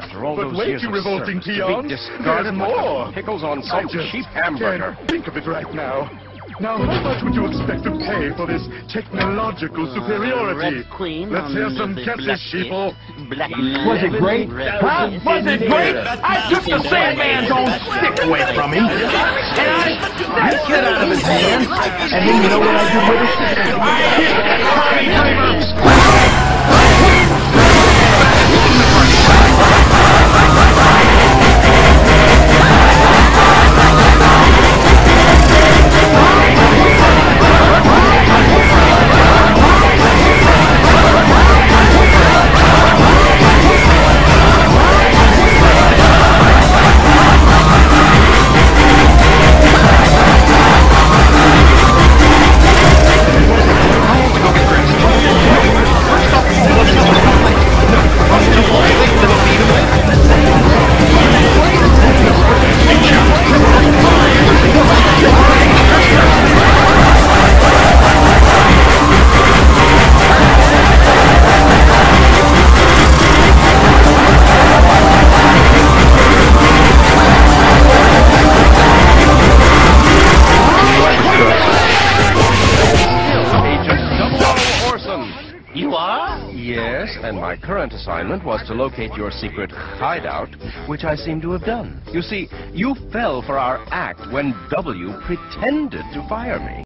After all But those wait, years you of revolting service, peon, to be discarded there's like more. the pickles on I some just cheap hamburger. can't think of it right now. Now, how much would you expect to pay for this technological superiority? Red Queen. Let's hear some catchy sheeple. Was it great? Huh? Was it great? I took the Sandman's own stick away from him, and I snatched it out of his hand. And then you know what I did with it? I hit that Tommy Dreamer. You are? Yes, and my current assignment was to locate your secret hideout, which I seem to have done. You see, you fell for our act when W pretended to fire me.